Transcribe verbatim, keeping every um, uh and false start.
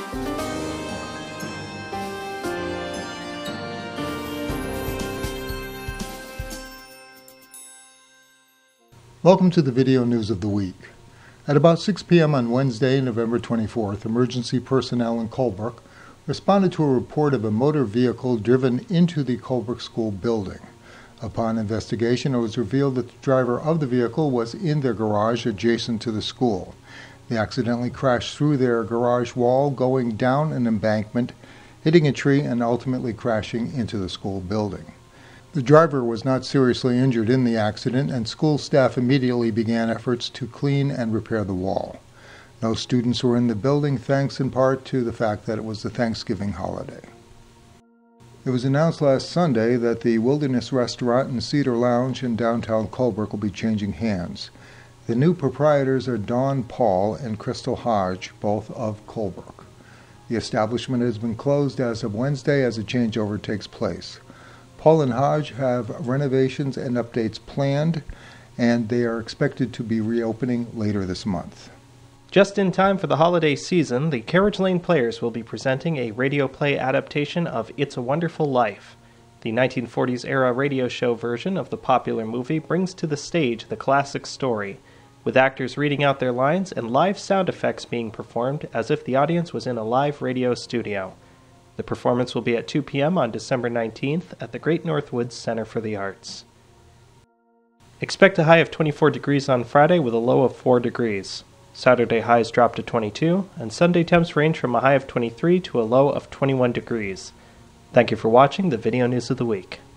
Welcome to the video news of the week. At about six p m on Wednesday, November twenty-fourth, emergency personnel in Colebrook responded to a report of a motor vehicle driven into the Colebrook School building. Upon investigation, it was revealed that the driver of the vehicle was in their garage adjacent to the school. They accidentally crashed through their garage wall, going down an embankment, hitting a tree, and ultimately crashing into the school building. The driver was not seriously injured in the accident, and school staff immediately began efforts to clean and repair the wall. No students were in the building, thanks in part to the fact that it was the Thanksgiving holiday. It was announced last Sunday that the Wilderness Restaurant and Cedar Lounge in downtown Colebrook will be changing hands. The new proprietors are Dawn Paul and Crystal Hodge, both of Colebrook. The establishment has been closed as of Wednesday as a changeover takes place. Paul and Hodge have renovations and updates planned, and they are expected to be reopening later this month. Just in time for the holiday season, the Carriage Lane Players will be presenting a radio play adaptation of It's a Wonderful Life. The nineteen forties-era radio show version of the popular movie brings to the stage the classic story, with actors reading out their lines and live sound effects being performed as if the audience was in a live radio studio. The performance will be at two p m on December nineteenth at the Great Northwoods Center for the Arts. Expect a high of twenty-four degrees on Friday with a low of four degrees. Saturday highs drop to twenty-two, and Sunday temps range from a high of twenty-three to a low of twenty-one degrees. Thank you for watching the Video News of the Week.